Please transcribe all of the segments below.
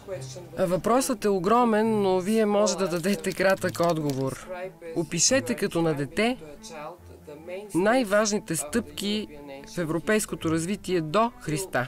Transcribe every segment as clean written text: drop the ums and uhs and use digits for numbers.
Въпросът е огромен, но вие може да дадете кратък отговор. Опишете като на дете най-важните стъпки в европейското развитие до Христа.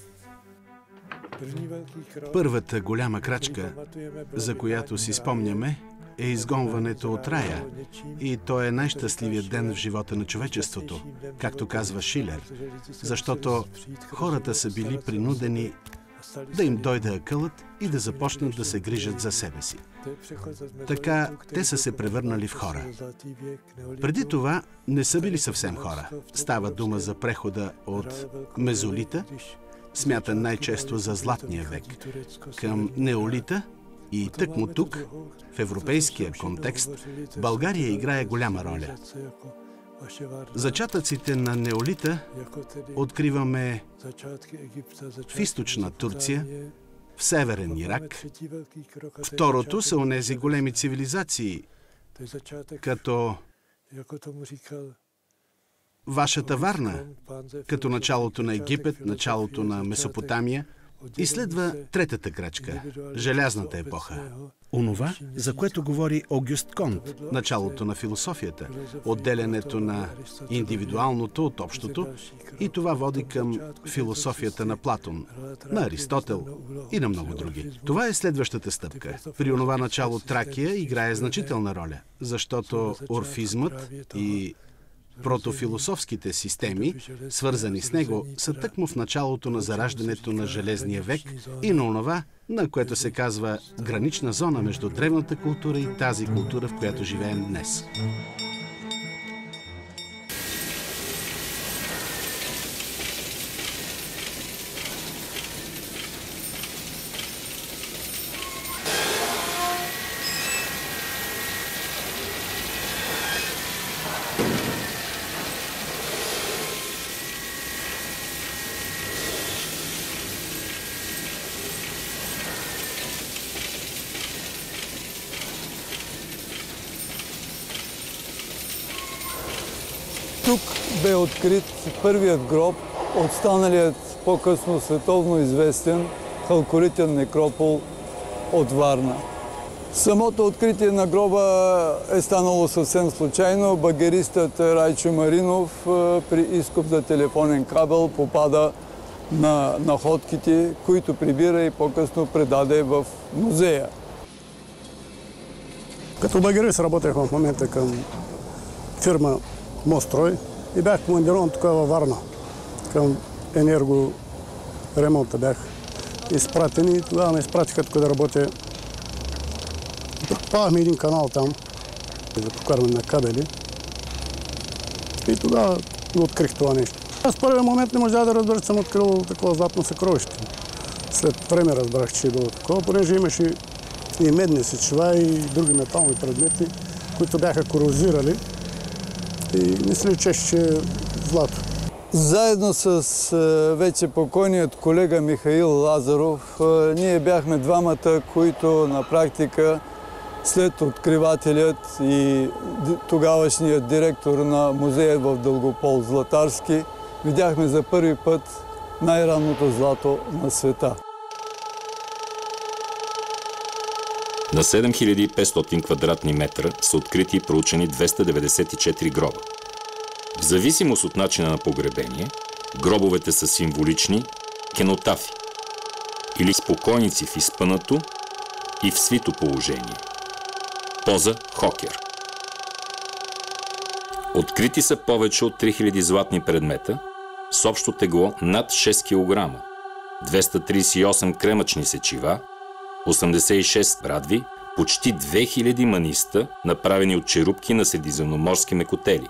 Първата голяма крачка, за която си спомняме, е изгонването от рая. И то е най-щастливият ден в живота на човечеството, както казва Шилер, защото хората са били принудени да им дойде акълът и да започнат да се грижат за себе си. Така те са се превърнали в хора. Преди това не са били съвсем хора. Става дума за прехода от мезолита, смятан най-често за златния век, към неолита, и тъкмо тук, в европейския контекст, България играе голяма роля. Зачатъците на неолита откриваме в източна Турция, в северен Ирак. Второто са онези големи цивилизации, като вашата Варна, като началото на Египет, началото на Месопотамия. И следва третата крачка – желязната епоха. Онова, за което говори Огюст Конт, началото на философията, отделянето на индивидуалното от общото, и това води към философията на Платон, на Аристотел и на много други. Това е следващата стъпка. При онова начало Тракия играе значителна роля, защото орфизмът и протофилософските системи, свързани с него, са тъкмо в началото на зараждането на Железния век и на онова, на което се казва гранична зона между древната култура и тази култура, в която живеем днес. Тук бе открит първият гроб от станалият по-късно световно известен халкоритен некропол от Варна. Самото откритие на гроба е станало съвсем случайно. Багеристът Райчо Маринов при изкоп за телефонен кабел попада на находките, които прибира и по-късно предаде в музея. Като багерист работех в момента към фирма Мострой и бях командирован тук във Варна. Към енергоремонта бях изпратен и тогава ме изпратиха тук да работя. Предпавахме един канал там, да покарваме на кабели. И тогава открих това нещо. Аз в първия момент не можа да разбера, че съм открил такова златно съкровище. След време разбрах, че е било такова, понеже имаше и медни сечива, и други метални предмети, които бяха корозирали. И не се личеше, че е злато. Заедно с вече покойният колега Михаил Лазаров, ние бяхме двамата, които на практика след откривателят и тогавашният директор на музея в Дългопол Златарски видяхме за първи път най-ранното злато на света. На 7500 квадратни метра са открити и проучени 294 гроба. В зависимост от начина на погребение, гробовете са символични кенотафи или спокойници в изпънато и в свито положение. Поза хокер. Открити са повече от 3000 златни предмета с общо тегло над 6 кг, 238 кремъчни сечива, 86 брадви, почти 2000 маниста, направени от черупки на средиземноморски мекотели.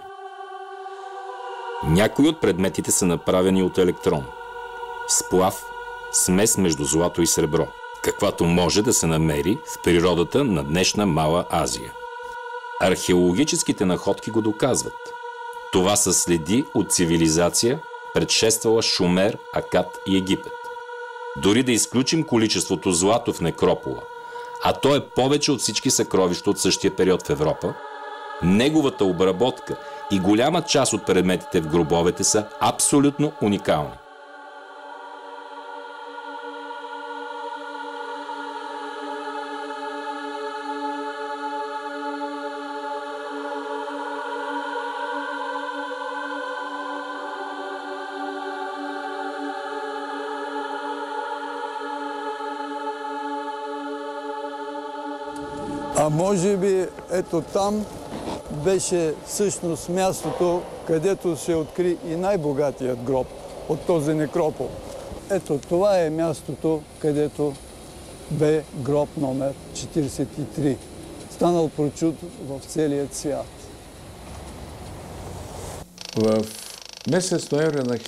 Някои от предметите са направени от електрон, сплав, смес между злато и сребро, каквато може да се намери в природата на днешна Мала Азия. Археологическите находки го доказват. Това са следи от цивилизация, предшествала Шумер, Акад и Египет. Дори да изключим количеството злато в некропола, а то е повече от всички съкровища от същия период в Европа, неговата обработка и голяма част от предметите в гробовете са абсолютно уникални. А може би ето там беше всъщност мястото, където се откри и най-богатият гроб от този некропол. Ето това е мястото, където бе гроб номер 43, станал прочут в целия свят. В месец ноември на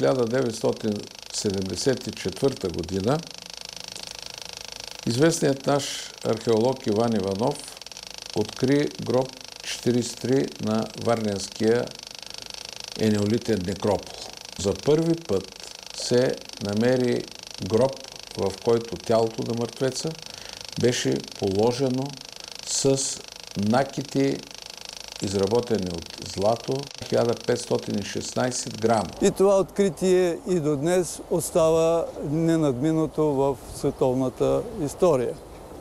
1974 година известният наш археолог Иван Иванов откри гроб 43 на Варненския енеолитен некропол. За първи път се намери гроб, в който тялото на мъртвеца беше положено с накити, изработени от злато, 1516 грама. И това откритие и до днес остава ненадминато в световната история.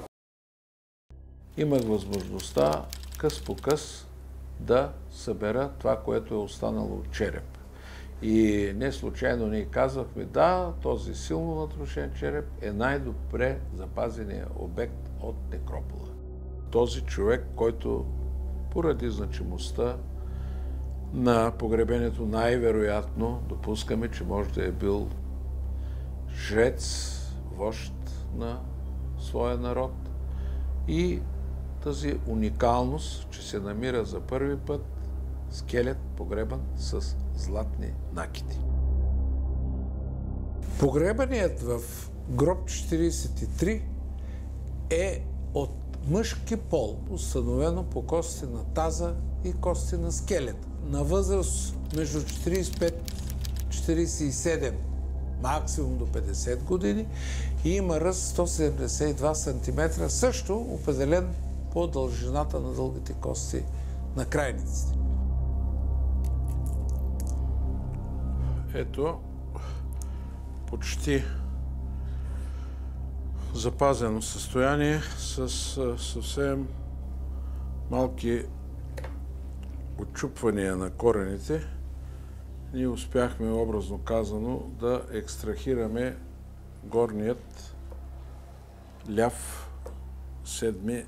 Имах възможността къс по къс да събера това, което е останало от череп. И не случайно ние казвахме, да, този силно натрошен череп е най-добре запазения обект от некропола. Този човек, който поради значимостта на погребението най-вероятно допускаме, че може да е бил жрец, вожд на своя народ и тази уникалност, че се намира за първи път скелет погребан с златни накити. Погребаният в гроб 43 е от мъжки пол, установено по кости на таза и кости на скелет. На възраст между 45-47, максимум до 50 години и има ръст 172 см, също определен по дължината на дългите кости на крайниците. Ето, почти запазено състояние с съвсем малки отчупвания на корените. Ние успяхме, образно казано, да екстрахираме горният ляв седми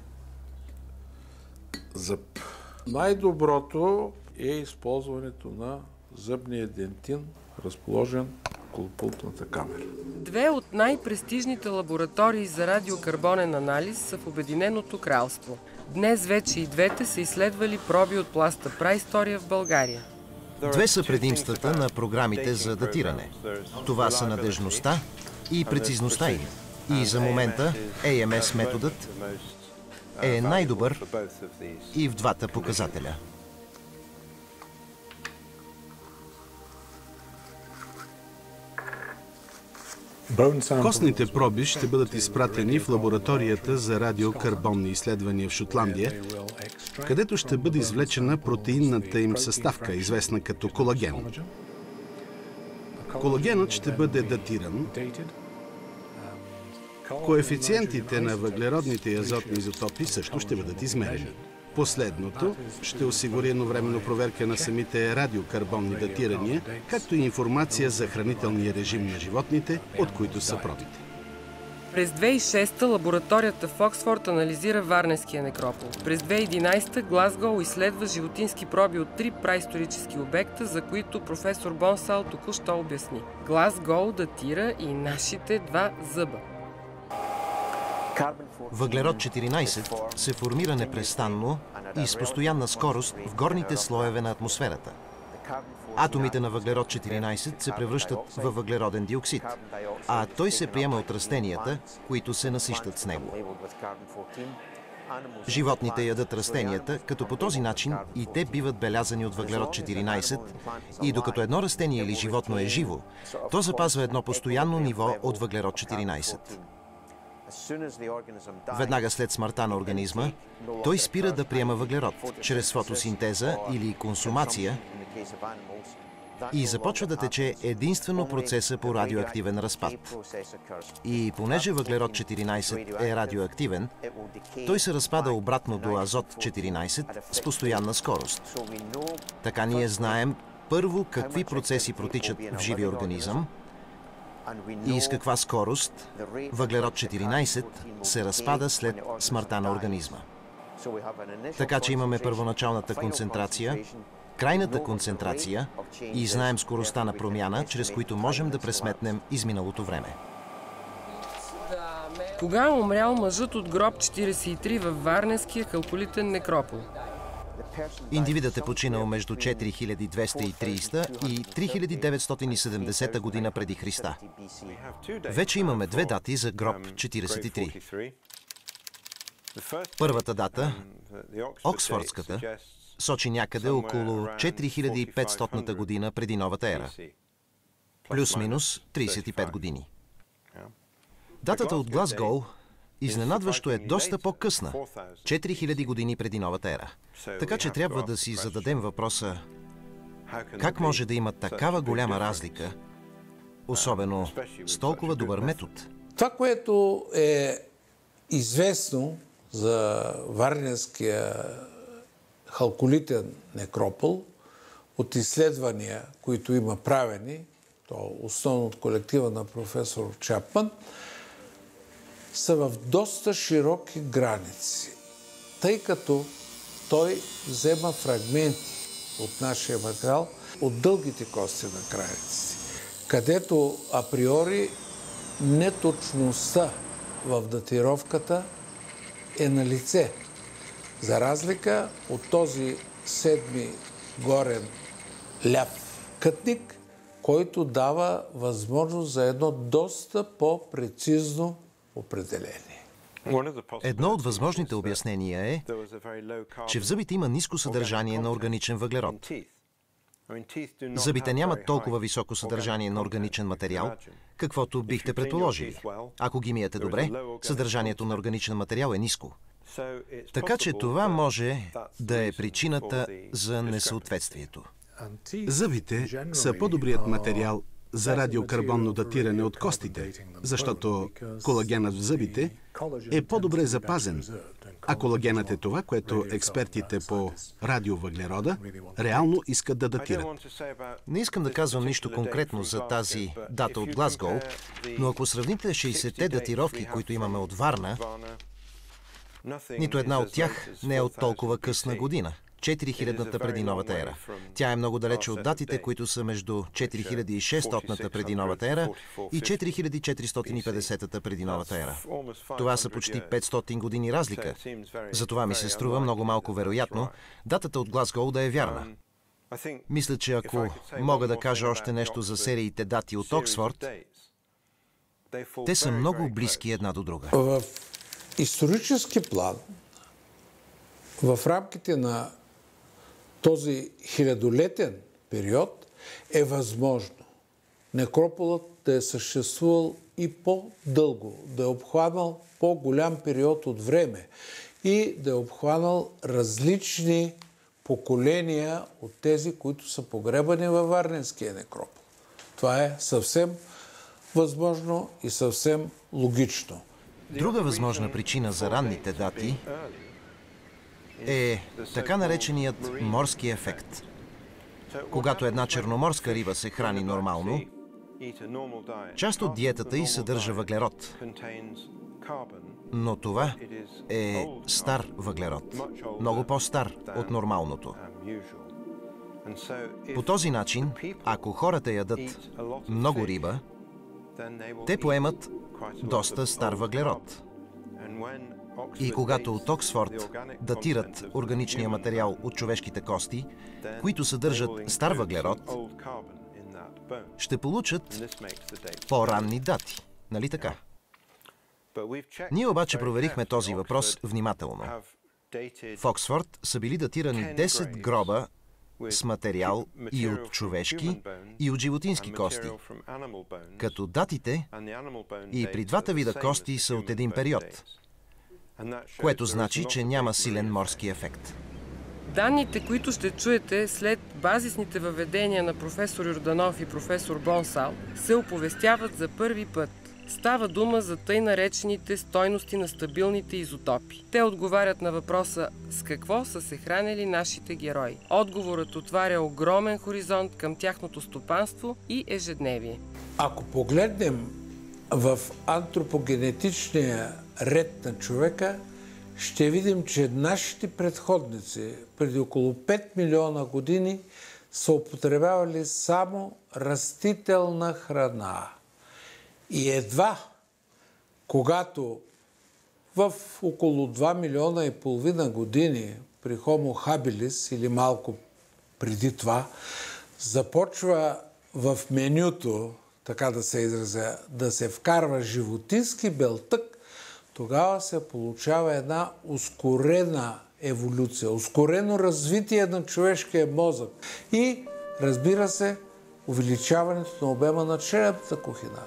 зъб. Най-доброто е използването на зъбния дентин, разположен около пултната камера. Две от най-престижните лаборатории за радиокарбонен анализ са в Обединеното кралство. Днес вече и двете са изследвали проби от пласта праистория в България. Две са предимствата на програмите за датиране. Това са надежността и прецизността им. И за момента AMS методът е най-добър и в двата показателя. Костните проби ще бъдат изпратени в лабораторията за радиокарбонни изследвания в Шотландия, където ще бъде извлечена протеинната им съставка, известна като колаген. Колагенът ще бъде датиран. Коефициентите на въглеродните и азотни изотопи също ще бъдат измерени. Последното ще осигури едновременно проверка на самите радиокарбонни датирания, както и информация за хранителния режим на животните, от които са пробите. През 2006 лабораторията в Оксфорд анализира Варненския некропол. През 2011 Глазгоу изследва животински проби от 3 праисторически обекта, за които професор Бонсал току-що обясни. Глазгоу датира и нашите 2 зъба. Въглерод 14 се формира непрестанно и с постоянна скорост в горните слоеве на атмосферата. Атомите на въглерод 14 се превръщат във въглероден диоксид, а той се приема от растенията, които се насищат с него. Животните ядат растенията, като по този начин и те биват белязани от въглерод 14 и докато едно растение или животно е живо, то запазва едно постоянно ниво от въглерод 14. Веднага след смъртта на организма, той спира да приема въглерод чрез фотосинтеза или консумация и започва да тече единствено процеса по радиоактивен разпад. И понеже въглерод 14 е радиоактивен, той се разпада обратно до азот 14 с постоянна скорост. Така ние знаем първо какви процеси протичат в живия организъм и с каква скорост въглерод 14 се разпада след смъртта на организма. Така че имаме първоначалната концентрация, крайната концентрация и знаем скоростта на промяна, чрез които можем да пресметнем изминалото време. Кога е умрял мъжът от гроб 43 във Варненския халколитен некропол? Индивидът е починал между 4230 и 3970 година преди Христа. Вече имаме две дати за гроб 43. Първата дата, Оксфордската, сочи някъде около 4500 година преди новата ера. Плюс-минус 35 години. Датата от Глазгоу изненадващо е доста по-късна, 4000 години преди новата ера. Така че трябва да си зададем въпроса, как може да има такава голяма разлика, особено с толкова добър метод? Това, което е известно за Варненския халколитен некропол, от изследвания, които има правени, то основно от колектива на професор Чапман, са в доста широки граници, тъй като той взема фрагменти от нашия материал, от дългите кости на крайниците, където априори неточността в датировката е на лице, за разлика от този седми горен ляв кътник, който дава възможност за едно доста по-прецизно определение. Едно от възможните обяснения е, че в зъбите има ниско съдържание на органичен въглерод. Зъбите нямат толкова високо съдържание на органичен материал, каквото бихте предположили. Ако ги миете добре, съдържанието на органичен материал е ниско. Така че това може да е причината за несъответствието. Зъбите са по-добрият материал за радиокарбонно датиране от костите, защото колагенът в зъбите е по-добре запазен, а колагенът е това, което експертите по радиовъглерода реално искат да датират. Не искам да казвам нищо конкретно за тази дата от Глазгоу, но ако сравните 60-те датировки, които имаме от Варна, нито една от тях не е от толкова късна година. 4000-та преди новата ера. Тя е много далече от датите, които са между 4600-та преди новата ера и 4450-та преди новата ера. Това са почти 500 години разлика. Затова ми се струва много малко вероятно датата от Глазгоу да е вярна. Мисля, че ако мога да кажа още нещо за сериите дати от Оксфорд, те са много близки една до друга. В исторически план, в рамките на този хилядолетен период е възможно некрополът да е съществувал и по-дълго, да е обхванал по-голям период от време и да е обхванал различни поколения от тези, които са погребани във Варненския некропол. Това е съвсем възможно и съвсем логично. Друга възможна причина за ранните дати е така нареченият морски ефект. Когато една черноморска риба се храни нормално, част от диетата й съдържа въглерод. Но това е стар въглерод, много по-стар от нормалното. По този начин, ако хората ядат много риба, те поемат доста стар въглерод. И когато от Оксфорд датират органичния материал от човешките кости, които съдържат стар въглерод, ще получат по-ранни дати. Нали така? Ние обаче проверихме този въпрос внимателно. В Оксфорд са били датирани 10 гроба с материал и от човешки, и от животински кости, като датите и при двата вида кости са от един период, което значи, че няма силен морски ефект. Данните, които ще чуете след базисните въведения на професор Йорданов и професор Бонсал, се оповестяват за първи път. Става дума за тъй наречените стойности на стабилните изотопи. Те отговарят на въпроса с какво са се хранили нашите герои. Отговорът отваря огромен хоризонт към тяхното стопанство и ежедневие. Ако погледнем в антропогенетичния ред на човека, ще видим, че нашите предходници преди около 5 милиона години са употребявали само растителна храна. И едва когато в около 2 милиона и половина години при Homo habilis или малко преди това, започва в менюто, така да се изразя, да се вкарва животински белтък, тогава се получава една ускорена еволюция, ускорено развитие на човешкия мозък и, разбира се, увеличаването на обема на черепната кухина.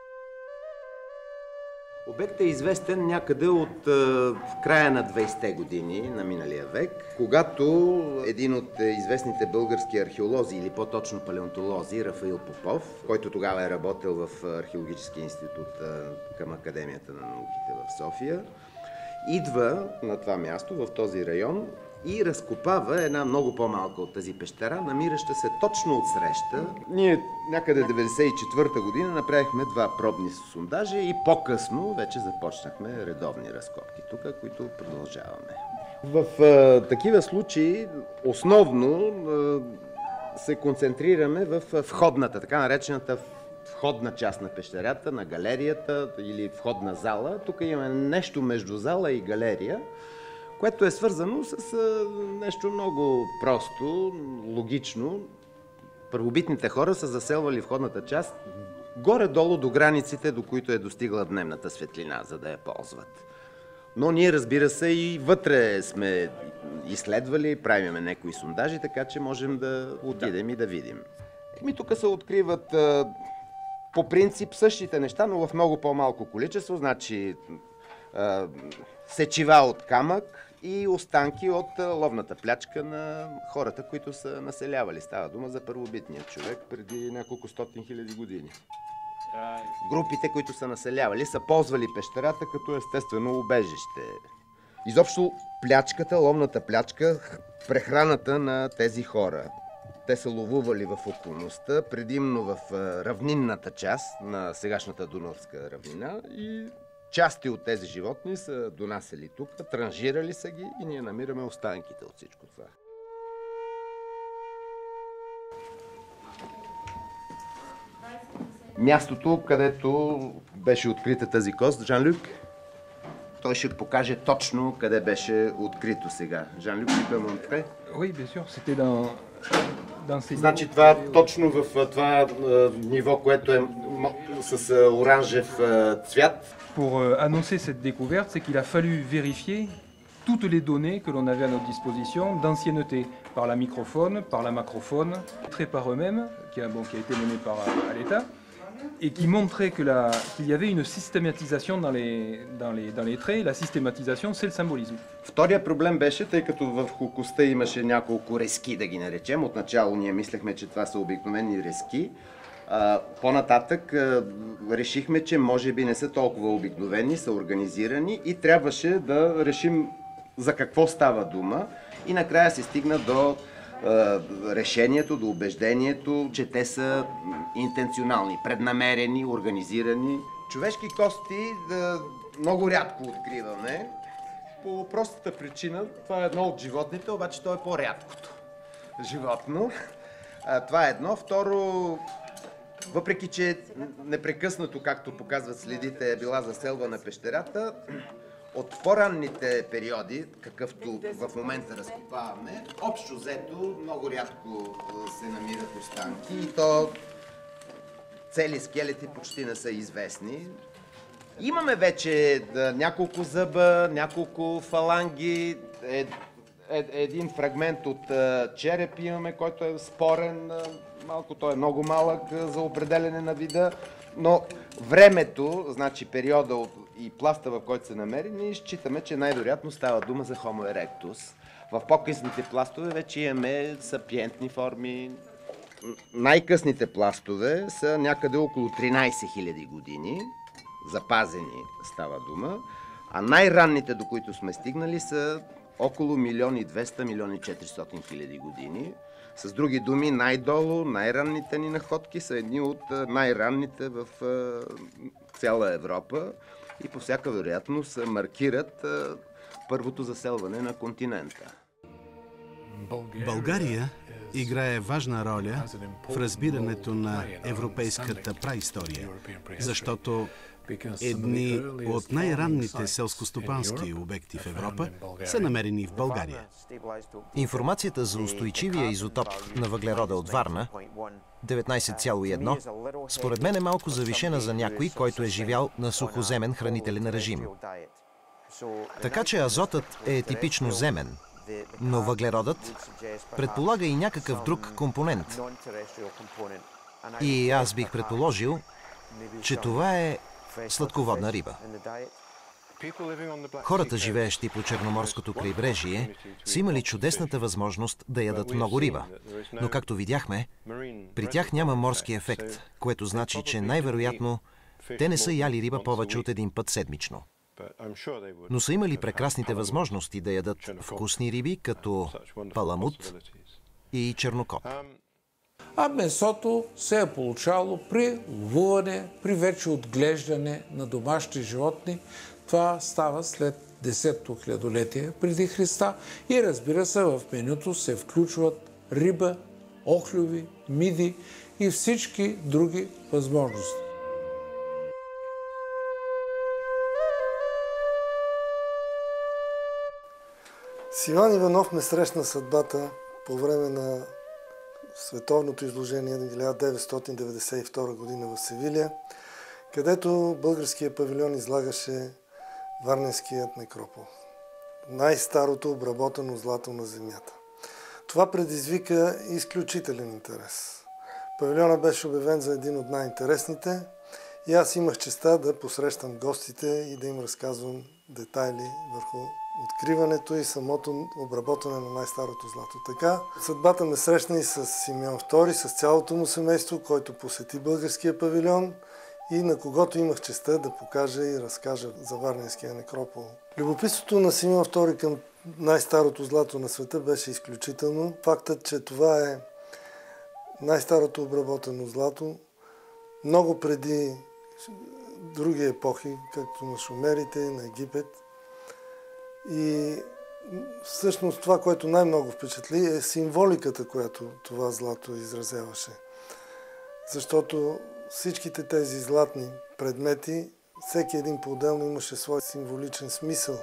Обектът е известен някъде от края на 20-те години на миналия век, когато един от известните български археолози, или по-точно палеонтолози, Рафаил Попов, който тогава е работил в Археологическия институт към Академията на науките в София, идва на това място, в този район, и разкопава една много по-малка от тази пещера, намираща се точно отсреща. Ние някъде 1994 година направихме 2 пробни сондажа и по-късно вече започнахме редовни разкопки тук, които продължаваме. В такива случаи основно се концентрираме в входната, така наречената входна част на пещерата, на галерията или входна зала. Тук имаме нещо между зала и галерия, което е свързано с нещо много просто, логично. Първобитните хора са заселвали входната част горе-долу до границите, до които е достигла дневната светлина, за да я ползват. Но ние, разбира се, и вътре сме изследвали, правиме някои сондажи, така че можем да отидем и да видим. Тук се откриват по принцип същите неща, но в много по-малко количество, значи сечива от камък и останки от ловната плячка на хората, които са населявали. Става дума за първобитния човек преди няколко стотин хиляди години. Групите, които са населявали, са ползвали пещерата като естествено убежище. Изобщо плячката, ловната плячка, прехраната на тези хора. Те са ловували в околността, предимно в равнинната част на сегашната Дунавска равнина и части от тези животни са донасели тук, транжирали са ги и ние намираме останките от всичко това. Мястото, където беше открита тази кост, Жан-Люк, той ще покаже точно къде беше открито сега. Жан-Люк, ти peux montrer? Oui, bien sûr, c'était dans ces... Значи това точно в това ниво, което е с оранжев цвят. Pour annoncer cette découverte, c'est qu'il a fallu vérifier toutes les données que l'on avait à notre disposition d'ancienneté, par la microfaune, par la macrofaune, traits par eux-mêmes, qui a été mené par l'État, et qui montrait qu'il y avait une systématisation dans les traits. La systématisation, c'est le symbolisme. Втория проблем беше, тъй като върху коста имаше няколко резки, да ги наречем. Отначало ние мислехме, че това са обикновени резки. По-нататък решихме, че може би не са толкова обикновени, са организирани и трябваше да решим за какво става дума. И накрая се стигна до решението, до убеждението, че те са интенционални, преднамерени, организирани. Човешки кости много рядко откриваме. По простата причина, това е едно от животните, обаче то е по-рядкото животно. Това е едно. Второ, въпреки че непрекъснато, както показват следите, е била заселвана пещерата, от по-ранните периоди, какъвто в момента разкопаваме, общо взето много рядко се намират останки и то цели скелети почти не са известни. Имаме вече няколко зъба, няколко фаланги, един фрагмент от череп имаме, който е спорен, малко той е много малък за определене на вида, но времето, значи периода и пласта, в който се намери, ние считаме, че най-вероятно става дума за Homo erectus. В по-късните пластове вече имаме сапиентни форми. Най-късните пластове са някъде около 13 000 години, запазени става дума, а най-ранните, до които сме стигнали, са около 1 200 000 1 400 000 години. С други думи, най-долу, най-ранните ни находки са едни от най-ранните в цяла Европа и по всяка вероятност маркират първото заселване на континента. България играе важна роля в разбирането на европейската праистория, защото едни от най-ранните селскостопански обекти в Европа са намерени в България. Информацията за устойчивия изотоп на въглерода от Варна, 19,1, според мен е малко завишена за някой, който е живял на сухоземен хранителен режим. Така че азотът е типично земен, но въглеродът предполага и някакъв друг компонент. И аз бих предположил, че това е сладководна риба. Хората, живеещи по Черноморското крайбрежие, са имали чудесната възможност да ядат много риба. Но както видяхме, при тях няма морски ефект, което значи, че най-вероятно те не са яли риба повече от един път седмично. Но са имали прекрасните възможности да ядат вкусни риби, като паламут и чернокоп. А месото се е получавало при ловуване, при вече отглеждане на домашни животни. Това става след 10-то хилядолетие преди Христа и разбира се, в менюто се включват риба, охлюви, миди и всички други възможности. С Иван Иванов ме срещна съдбата по време на световното изложение на 1992 година в Севилия, където българският павилион излагаше Варненският некропол. Най-старото обработено злато на земята. Това предизвика изключителен интерес. Павилионът беше обявен за един от най-интересните и аз имах честа да посрещам гостите и да им разказвам детайли върху откриването и самото обработване на най-старото злато. Така, съдбата ме срещна и с Симеон II, с цялото му семейство, който посети българския павилион и на когото имах честа да покажа и разкажа за Варненския некропол. Любопитството на Симеон II към най-старото злато на света беше изключително. Фактът, че това е най-старото обработено злато, много преди други епохи, както на шумерите, на Египет. И всъщност това, което най-много впечатли, е символиката, която това злато изразяваше. Защото всичките тези златни предмети, всеки един по-отделно имаше свой символичен смисъл.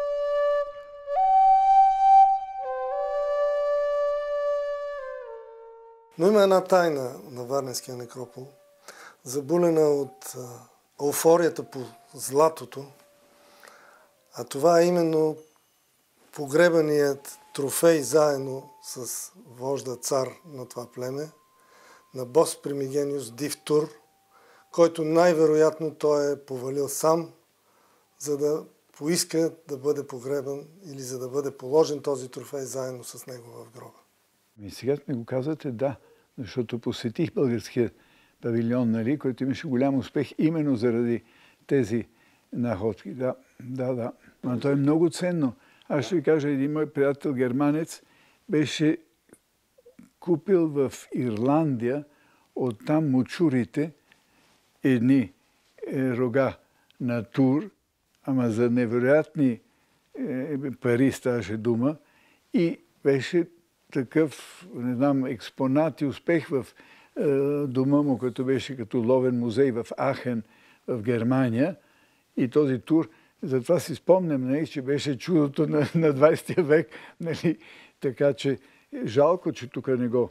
Но има една тайна на Варненския некропол, забулена от еуфорията по златото, а това е именно погребаният трофей заедно с вожда цар на това племе, на Бос Примигениус Дивтур, който най-вероятно той е повалил сам, за да поиска да бъде погребан или за да бъде положен този трофей заедно с него в гроба. И сега ми го казвате, да, защото посетих българския павилион, нали, който имаше голям успех именно заради тези находки. Да. Но то е много ценно. Аз ще ви кажа, един мой приятел германец беше купил в Ирландия оттам мочурите едни рога на тур, ама за невероятни пари ставаше дума и беше такъв, не знам, експонат и успех в дома му, който беше като ловен музей в Ахен в Германия. И този тур, затова си спомням, нали, че беше чудото на 20 век. Нали, така че жалко, че тук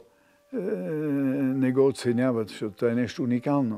не го оценяват, защото това е нещо уникално.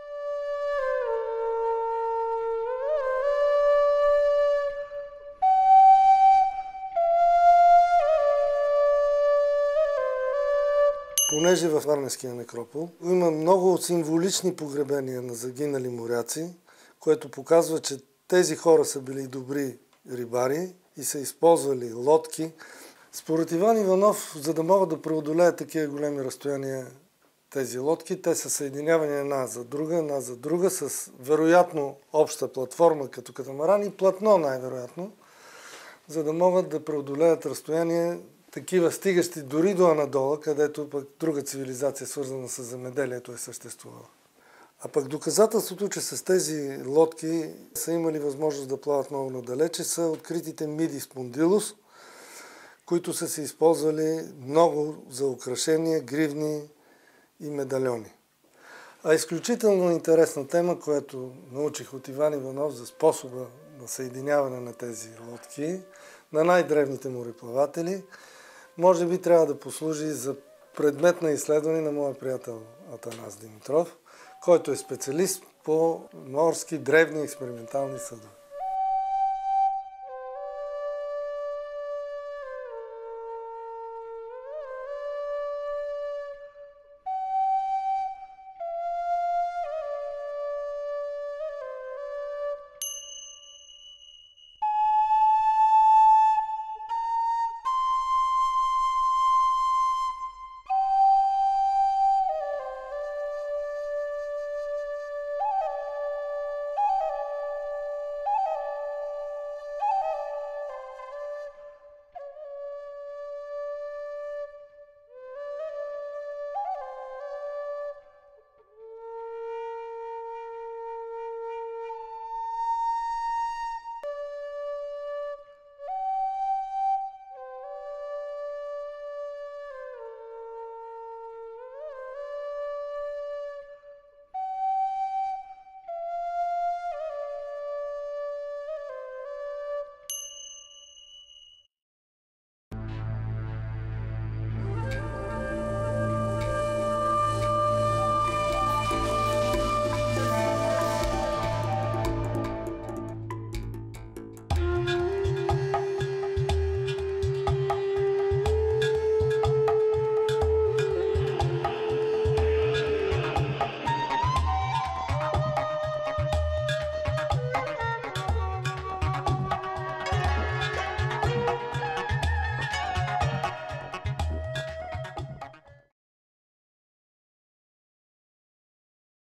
Понеже във Варненския некропол има много символични погребения на загинали моряци, което показва, че тези хора са били добри рибари и са използвали лодки. Според Иван Иванов, за да могат да преодолеят такива големи разстояния тези лодки, те са съединявани една за друга, с вероятно обща платформа като катамаран и платно най-вероятно, за да могат да преодолеят разстояние такива стигащи дори до Анадола, където пък друга цивилизация, свързана с земеделието, е съществувала. А пък доказателството, че с тези лодки са имали възможност да плават много надалече, са откритите миди спондилус, които са се използвали много за украшения, гривни и медальони. А изключително интересна тема, която научих от Иван Иванов за способа на съединяване на тези лодки на най-древните мореплаватели, може би трябва да послужи за предмет на изследване на моя приятел Атанас Димитров, който е специалист по морски древни експериментални съдове.